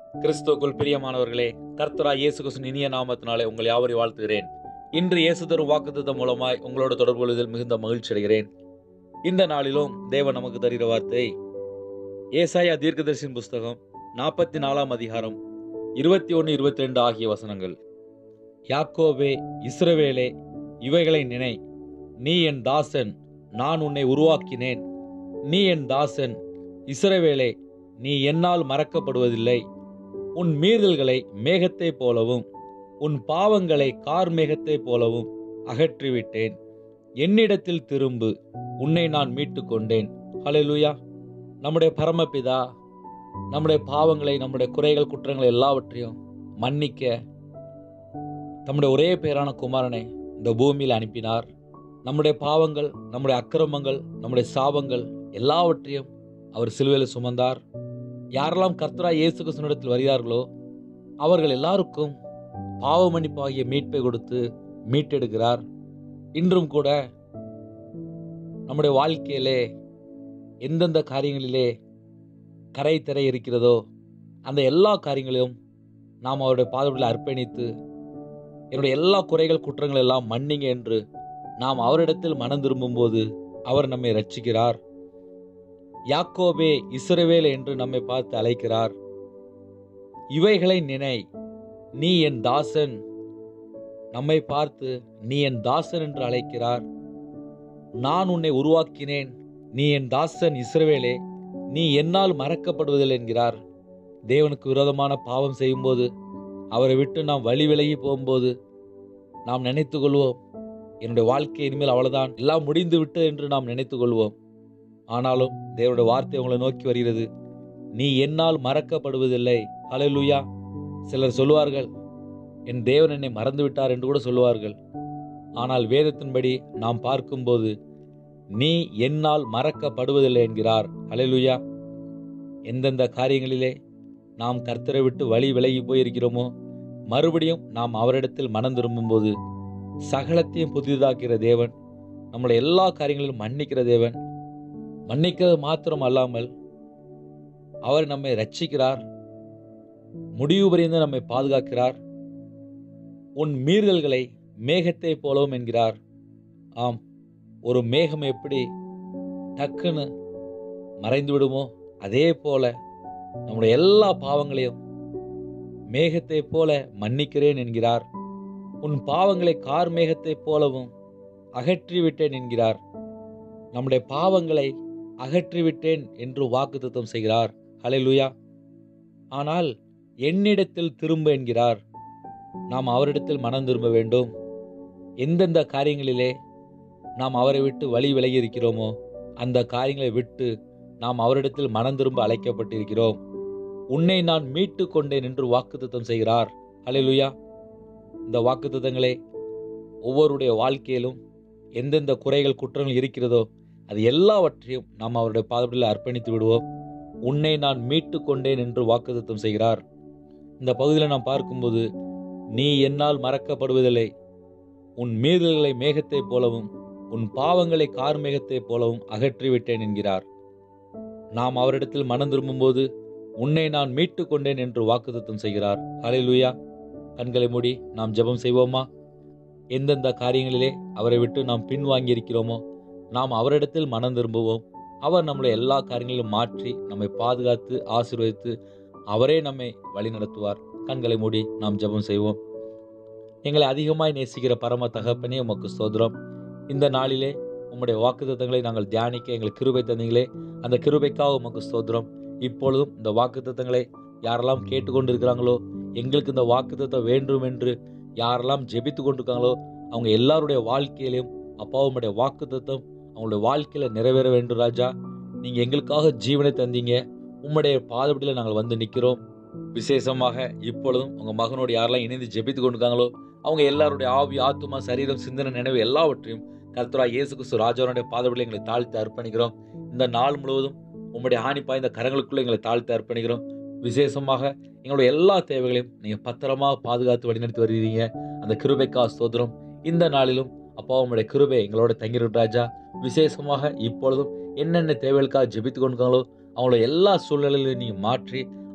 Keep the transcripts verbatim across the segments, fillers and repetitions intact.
கிறிஸ்துவுக்குள் பிரியமானவர்களே, கர்த்தராகிய இயேசு கிறிஸ்துவின் இனிய நாமத்தினாலே உங்களை யாவரையும் வாழ்த்துகிறேன். இன்று இயேசு தரும் வாக்குத்தத்தம் மூலமாய் உங்களோட தொடர்பு கொள்வதில் மிகுந்த மகிழ்ச்சி அடைகிறேன். இந்த நாளிலும் தேவன் நமக்கு தருகிற வார்த்தை ஏசாயா தீர்க்கதரிசியின் புஸ்தகம் நாற்பத்தி நாலாம் அதிகாரம் இருபத்தி ஒன்று இருபத்தி ரெண்டு ஆகிய வசனங்கள். யாக்கோபே, இஸ்ரவேலே, இவைகளை நினை. நீ என் தாசன், நான் உன்னை உருவாக்கினேன். நீ என் தாசன், இஸ்ரவேலே, நீ என்னால் மறக்கப்படுவதில்லை. உன் மீறுதல்களை மேகத்தைப் போலவும் உன் பாவங்களை கார் மேகத்தைப் போலவும் அகற்றிவிட்டேன். என்னிடத்தில் திரும்பு, உன்னை நான் மீட்டு கொண்டேன். ஹல்லேலூயா. நம்முடைய பரமபிதா நம்முடைய பாவங்களை, நம்முடைய குறைகள், குற்றங்களை எல்லாவற்றையும் மன்னிக்க தம்முடைய ஒரே பேரான குமாரனை இந்த பூமியில் அனுப்பினார். நம்முடைய பாவங்கள், நம்முடைய அக்கிரமங்கள், நம்முடைய சாபங்கள் எல்லாவற்றையும் அவர் சிலுவையில் சுமந்தார். யாரெல்லாம் கர்த்தராகிய இயேசு கிறிஸ்துவினிடத்தில் வருகிறார்களோ அவர்கள் எல்லாருக்கும் பாவ மன்னிப்பாகிய மீட்பை கொடுத்து மீட்டெடுக்கிறார். இன்றும் கூட நம்முடைய வாழ்க்கையிலே எந்தெந்த காரியங்களிலே கரை திரை இருக்கிறதோ அந்த எல்லா காரியங்களையும் நாம் அவருடைய பாதத்தில் அர்ப்பணித்து என்னுடைய எல்லா குறைகள், குற்றங்கள் எல்லாம் மன்னிங்க என்று நாம் அவரிடத்தில் மனம் திரும்பும்போது அவர் நம்மை ரட்சிக்கிறார். யாக்கோபே, இஸ்ரவேல் என்று நம்மை பார்த்து அழைக்கிறார். இவைகளை நினை, நீ என் தாசன். நம்மை பார்த்து நீ என் தாசன் என்று அழைக்கிறார். நான் உன்னை உருவாக்கினேன். நீ என் தாசன் இஸ்ரவேலே, நீ என்னால் மறக்கப்படுவதில்லை என்கிறார். தேவனுக்கு விரோதமான பாவம் செய்யும்போது, அவரை விட்டு நாம் வழி விலகி போகும்போது நாம் நினைத்து கொள்வோம், என்னுடைய வாழ்க்கை இனிமேல் அவ்வளவுதான், எல்லாம் முடிந்து விட்டு என்று நாம் நினைத்து கொள்வோம். ஆனாலும் தேவனுடைய வார்த்தை உங்களை நோக்கி வருகிறது, நீ என்னால் மறக்கப்படுவதில்லை. ஹல்லேலூயா. சிலர் சொல்லுவார்கள், என் தேவன் என்னை மறந்து விட்டார் என்று கூட சொல்லுவார்கள். ஆனால் வேதத்தின்படி நாம் பார்க்கும்போது நீ என்னால் மறக்கப்படுவதில்லை என்கிறார். ஹல்லேலூயா. எந்தெந்த காரியங்களிலே நாம் கர்த்தரை விட்டு வழி விலகி போயிருக்கிறோமோ மறுபடியும் நாம் அவரிடத்தில் மனம் திரும்பும்போது சகலத்தையும் புதிதாக்குகிற தேவன், நம்முடைய எல்லா காரியங்களிலும் மன்னிக்கிற தேவன், மன்னிக்கிறது மாத்திரம் அல்லாமல் அவர் நம்மை ரட்சிக்கிறார், முடிவு பரியந்து நம்மை பாதுகாக்கிறார். உன் மீறுதல்களை மேகத்தை போலவும் என்கிறார். ஆம், ஒரு மேகம் எப்படி டக்குன்னு மறைந்து விடுமோ அதே போல நம்முடைய எல்லா பாவங்களையும் மேகத்தை போல மன்னிக்கிறேன் என்கிறார். உன் பாவங்களை கார் மேகத்தை போலவும் அகற்றிவிட்டேன் என்கிறார். நம்முடைய பாவங்களை அகற்றிவிட்டேன் என்று வாக்குத்தத்தம் செய்கிறார். ஹல்லேலூயா. ஆனால் என்னிடத்தில் திரும்ப என்கிறார். நாம் அவரிடத்தில் மனம் திரும்ப வேண்டும். எந்தெந்த காரியங்களிலே நாம் அவரை விட்டு வழி விலகி இருக்கிறோமோ அந்த காரியங்களை விட்டு நாம் அவரிடத்தில் மனம் திரும்ப அழைக்கப்பட்டிருக்கிறோம். உன்னை நான் மீட்டு கொண்டேன் என்று வாக்குத்தத்தம் செய்கிறார். ஹல்லேலூயா. இந்த வாக்குத்தத்தங்களை ஒவ்வொருடைய வாழ்க்கையிலும் எந்தெந்த குறைகள், குற்றங்கள் இருக்கிறதோ அது எல்லாவற்றையும் நாம் அவருடைய பாதத்தில் அர்ப்பணித்து விடுவோம். உன்னை நான் மீட்டு கொண்டேன் என்று வாக்குத்தத்தம் செய்கிறார். இந்த பகுதியில் நாம் பார்க்கும்போது நீ என்னால் மறக்கப்படுவதில்லை. உன் மீறுதல்களை மேகத்தை போலவும் உன் பாவங்களை கார் மேகத்தை போலவும் அகற்றிவிட்டேன் என்கிறார். நாம் அவரிடத்தில் மனம் திரும்பும்போது உன்னை நான் மீட்டு கொண்டேன் என்று வாக்குத்தத்தம் செய்கிறார். ஹல்லேலூயா. கண்களை மூடி நாம் ஜெபம் செய்வோமா? எந்தெந்த காரியங்களிலே அவரை விட்டு நாம் பின்வாங்கி இருக்கிறோமோ நாம் அவரிடத்தில் மனம் திரும்புவோம். அவர் நம்முடைய எல்லா காரியங்களிலும் மாற்றி நம்மை பாதுகாத்து ஆசீர்வதித்து அவரே நம்மை வழி நடத்துவார். கண்களை மூடி நாம் ஜெபம் செய்வோம். எங்களை அதிகமாய் நேசிக்கிற பரம தகப்பனே, உமக்கு ஸ்தோத்திரம். இந்த நாளிலே உம்முடைய வாக்குத்தத்தங்களை நாங்கள் தியானிக்க எங்களுக்கு கிருபை தந்தீங்களே, அந்த கிருபைக்காக உமக்கு ஸ்தோத்திரம். இப்பொழுதும் இந்த வாக்குத்தத்தங்களை யாரெல்லாம் கேட்டுக்கொண்டு இருக்கிறாங்களோ, எங்களுக்கு இந்த வாக்குத்தத்தம் வேண்டும் என்று யாரெல்லாம் ஜெபித்து கொண்டிருக்காங்களோ அவங்க எல்லாருடைய வாழ்க்கையிலையும் அப்பா உம்முடைய வாக்குத்தத்தம் அவங்களுடைய வாழ்க்கையில நிறைவேற வேண்டும். ராஜா, நீங்க எங்களுக்காக ஜீவனை தந்தீங்க. உம்முடைய பாதப்படியில் நாங்கள் வந்து நிற்கிறோம். விசேஷமாக இப்பொழுதும் உங்க மகனோடு யாரெல்லாம் இணைந்து ஜெபித்து கொண்டிருக்காங்களோ அவங்க எல்லாருடைய ஆவி, ஆத்துமா, சரீரம், சிந்தனை, நினைவு எல்லாவற்றையும் கர்த்தராகிய இயேசு கிறிஸ்து ராஜாவுடைய பாதப்படியில் எங்களை தாழ்த்தி அர்ப்பணிக்கிறோம். இந்த நாள் முழுவதும் உம்முடைய ஆணி பாய்ந்த கரங்களுக்குள்ள எங்களை தாழ்த்தி அர்ப்பணிக்கிறோம். விசேஷமாக எங்களுடைய எல்லா தேவைகளையும் நீங்க பத்திரமா பாதுகாத்து வழிநடத்தி வருவீங்க. அந்த கிருபைக்கா ஸ்தோத்திரம். இந்த நாளிலும் அப்பா உம்முடைய கிருபை எங்களோட தங்கியிருக்க ராஜா. விசேஷமாக இப்பொழுதும் என்னென்ன தேவைகளுக்காக ஜெபித்து கொண்டிருக்காங்களோ அவங்களோட எல்லா சூழ்நிலையிலும் நீங்க மாற்றி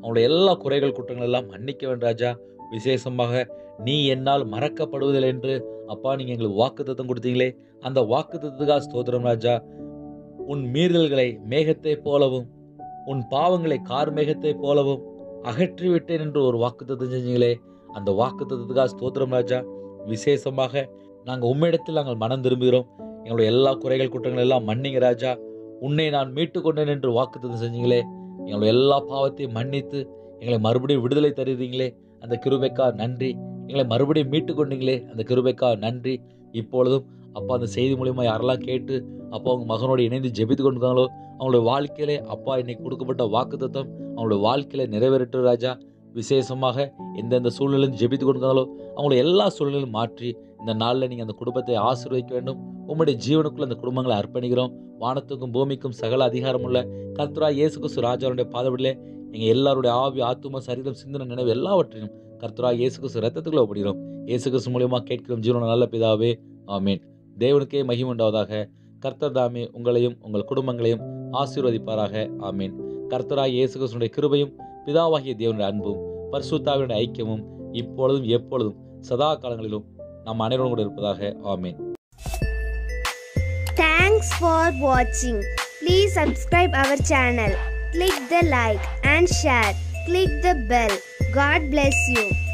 அவங்களுடைய எல்லா குறைகள் குற்றங்கள் எல்லாம் மன்னிக்க வேண்டும் ராஜா. விசேஷமாக நீ என்னால் மறக்கப்படுவதில்லை என்று அப்பா நீங்க எங்களுக்கு வாக்குத்தத்தம் கொடுத்தீங்களே, அந்த வாக்குத்தத்துக்காக ஸ்தோத்திரம் ராஜா. உன் மீறல்களை மேகத்தை போலவும் உன் பாவங்களை கார் மேகத்தை போலவும் அகற்றி விட்டேன் என்று ஒரு வாக்குத்தத்தம் செஞ்சீங்களே, அந்த வாக்குத்தத்துக்காக ஸ்தோத்திரம் ராஜா. விசேஷமாக நாங்கள் உம்மிடத்தில் நாங்கள் மனம் திரும்புகிறோம். எங்களுடைய எல்லா குறைகள் குற்றங்கள் எல்லாம் மன்னிங்க ராஜா. உன்னை நான் மீட்டு கொண்டேன் என்று வாக்குத்தத்தம் செஞ்சீங்களே, எங்களுடைய எல்லா பாவத்தையும் மன்னித்து எங்களை மறுபடியும் விடுதலை தருவீங்களே, அந்த கிருபைக்கா நன்றி. எங்களை மறுபடியும் மீட்டு கொண்டீங்களே, அந்த கிருபைக்கா நன்றி. இப்பொழுதும் அப்பா அந்த செய்தி மூலியமா யாரெல்லாம் கேட்டு அப்பா அவங்க மகனோடு இணைந்து ஜெபித்து கொண்டிருக்காங்களோ அவங்களுடைய வாழ்க்கையிலே அப்பா இன்னைக்கு கொடுக்கப்பட்ட வாக்குத்தத்தம் அவங்களுடைய வாழ்க்கையில நிறைவேறட்டும் ராஜா. விசேஷமாக எந்தெந்த சூழ்நிலையும் ஜெபித்து கொண்டிருக்காங்களோ அவங்களுடைய எல்லா சூழ்நிலையும் மாற்றி இந்த நாளில் நீங்கள் அந்த குடும்பத்தை ஆசீர்வதிக்க வேண்டும். உம்முடைய ஜீவனுக்குள்ள அந்த குடும்பங்களை அர்ப்பணிக்கிறோம். வானத்துக்கும் பூமிக்கும் சகல அதிகாரம் உள்ள கர்த்தராகிய இயேசு கிறிஸ்து ராஜாவுடைய பாதபடியிலே எங்கள் எல்லாருடைய ஆவி ஆத்தும சரீரம் சிந்தனை நினைவு எல்லாவற்றையும் கர்த்தராகிய இயேசு கிறிஸ்து ரத்தத்துக்குள்ள ஒப்பிடுகிறோம். இயேசு கிறிஸ்து மூலியமா கேட்கிறோம் ஜீவன நல்ல பிதாவே, ஆமீன். தேவனுக்கே மகிமை உண்டாவதாக. கர்த்தர் தாமே உங்களையும் உங்கள் குடும்பங்களையும் ஆசீர்வதிப்பாராக, ஆமீன். கர்த்தராகிய இயேசு கிறிஸ்துவினுடைய கிருபையும் பிதாவாகிய தேவனுடைய அன்பும் பரிசுத்தாவினுடைய ஐக்கியமும் இப்பொழுதும் எப்பொழுதும் சதா காலங்களிலும் நாம் அனைவரும் கூட இருப்பதாக, ஆமீன். Thanks for watching. Please subscribe our channel. Click the like and share. Click the bell. God bless you.